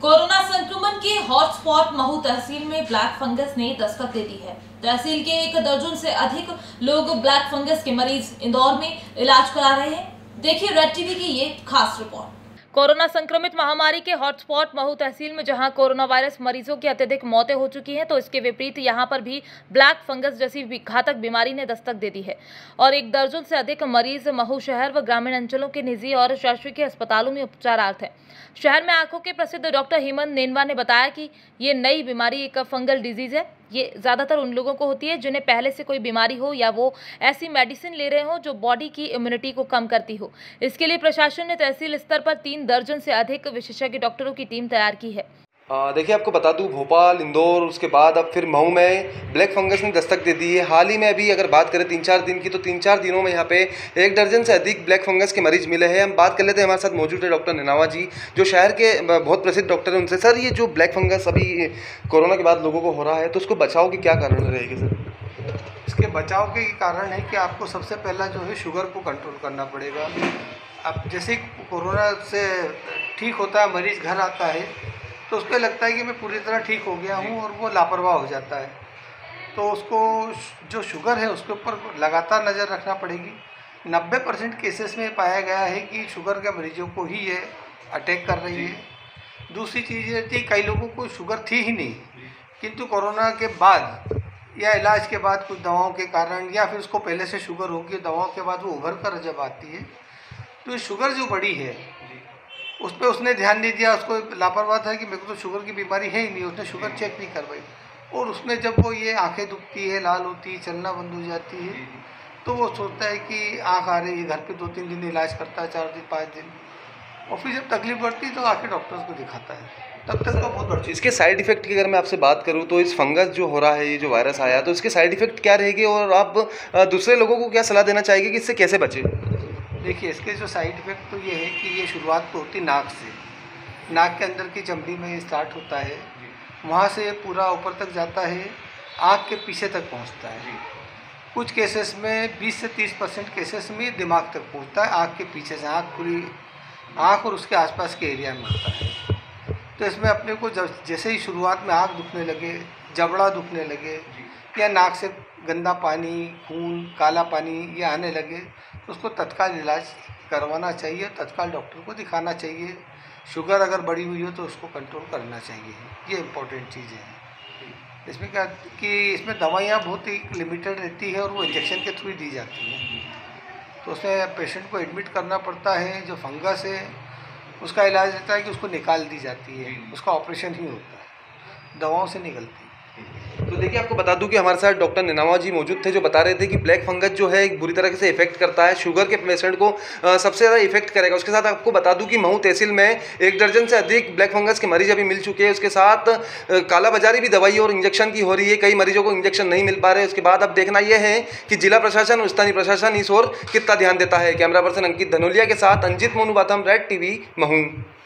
Corona संक्रमण के hotspot Mhow तहसील में ब्लैक फंगस ने दस्तक दे दी है। तहसील के 1 दर्जन से अधिक लोग ब्लैक फंगस के मरीज इंदौर में इलाज करा रहे हैं। देखिए रेड टीवी की ये खास रिपोर्ट। कोरोना संक्रमित महामारी के हॉटस्पॉट महू तहसील में जहां कोरोना वायरस मरीजों की अत्यधिक मौतें हो चुकी हैं, तो इसके विपरीत यहां पर भी ब्लैक फंगस जैसी घातक बीमारी ने दस्तक दे दी है और 1 दर्जन से अधिक मरीज महू शहर व ग्रामीण अंचलों के निजी और शासकीय अस्पतालों में उपचारार्थ हैं। शहर में आंखों के प्रसिद्ध डॉक्टर हेमंत नेनवा ने बताया कि ये नई बीमारी एक फंगल डिजीज है। ये ज़्यादातर उन लोगों को होती है जिन्हें पहले से कोई बीमारी हो या वो ऐसी मेडिसिन ले रहे हो जो बॉडी की इम्यूनिटी को कम करती हो। इसके लिए प्रशासन ने तहसील स्तर पर 3 दर्जन से अधिक विशेषज्ञ डॉक्टरों की टीम तैयार की है। देखिए, आपको बता दूं, भोपाल, इंदौर, उसके बाद अब फिर महू में ब्लैक फंगस ने दस्तक दे दी है। हाल ही में अभी अगर बात करें 3-4 दिन की, तो 3-4 दिनों में यहाँ पे 1 दर्जन से अधिक ब्लैक फंगस के मरीज मिले हैं। हम बात कर लेते हैं, हमारे साथ मौजूद है डॉक्टर नेनवा जी, जो शहर के बहुत प्रसिद्ध डॉक्टर हैं। उनसे सर, ये जो ब्लैक फंगस अभी कोरोना के बाद लोगों को हो रहा है, तो उसको बचाव के क्या कारण रहेंगे सर? इसके बचाव के कारण है कि आपको सबसे पहला जो है शुगर को कंट्रोल करना पड़ेगा। अब जैसे कोरोना से ठीक होता है, मरीज़ घर आता है तो उसको लगता है कि मैं पूरी तरह ठीक हो गया हूँ और वो लापरवाह हो जाता है। तो उसको जो शुगर है उसके ऊपर लगातार नज़र रखना पड़ेगी। 90% केसेस में पाया गया है कि शुगर के मरीजों को ही ये अटैक कर रही है। दूसरी चीज़ ये थी, कई लोगों को शुगर थी ही नहीं, किंतु कोरोना के बाद या इलाज के बाद कुछ दवाओं के कारण या फिर उसको पहले से शुगर होगी, दवाओं के बाद वो उभर कर जब आती है तो शुगर जो बड़ी है उस पर उसने ध्यान नहीं दिया। उसको लापरवाह था कि मेरे को तो शुगर की बीमारी है ही नहीं, उसने शुगर चेक नहीं करवाई और उसमें जब वो ये आंखें दुखती है, लाल होती है, चलना बंद हो जाती है, तो वो सोचता है कि आँख आ रही है, घर पे 2-3 दिन इलाज करता है, 4 दिन 5 दिन, और फिर जब तकलीफ बढ़ती है तो आके डॉक्टर्स को दिखाता है। तब तक तो बहुत बढ़ती है। इसके साइड इफेक्ट की अगर मैं आपसे बात करूं, तो इस फंगस जो हो रहा है, ये जो वायरस आया, तो इसके साइड इफेक्ट क्या रहेंगे और आप दूसरे लोगों को क्या सलाह देना चाहेंगे कि इससे कैसे बचे? देखिए, इसके जो साइड इफ़ेक्ट तो ये है कि ये शुरुआत तो होती नाक से, नाक के अंदर की चमड़ी में स्टार्ट होता है, वहाँ से पूरा ऊपर तक जाता है, आँख के पीछे तक पहुँचता है। कुछ केसेस में 20 से 30% केसेस में दिमाग तक पहुँचता है, आँख के पीछे से, पूरी आँख और उसके आसपास के एरिया में होता है। तो इसमें अपने को जब जैसे ही शुरुआत में आँख दुखने लगे, जबड़ा दुखने लगे या नाक से गंदा पानी, खून, काला पानी ये आने लगे, तो उसको तत्काल इलाज करवाना चाहिए, तत्काल डॉक्टर को दिखाना चाहिए। शुगर अगर बढ़ी हुई हो तो उसको कंट्रोल करना चाहिए, ये इम्पोर्टेंट चीज़ें हैं। इसमें क्या कि इसमें दवाइयाँ बहुत ही लिमिटेड रहती है और वो इंजेक्शन के थ्रू दी जाती हैं, तो उसमें पेशेंट को एडमिट करना पड़ता है। जो फंगस है उसका इलाज रहता है कि उसको निकाल दी जाती है, उसका ऑपरेशन ही होता है, दवाओं से निकलती है। तो देखिए, आपको बता दूं कि हमारे साथ डॉक्टर नेनवा जी मौजूद थे, जो बता रहे थे कि ब्लैक फंगस जो है एक बुरी तरह से इफेक्ट करता है, शुगर के पेशेंट को सबसे ज़्यादा इफेक्ट करेगा। उसके साथ आपको बता दूं कि महू तहसील में 1 दर्जन से अधिक ब्लैक फंगस के मरीज अभी मिल चुके हैं। उसके साथ कालाबाजारी भी दवाई और इंजेक्शन की हो रही है, कई मरीजों को इंजेक्शन नहीं मिल पा रहे। उसके बाद अब देखना यह है कि जिला प्रशासन और स्थानीय प्रशासन इस ओर कितना ध्यान देता है। कैमरा पर्सन अंकित धनोलिया के साथ अंजित मोनू बाथम, रेड टीवी, महू।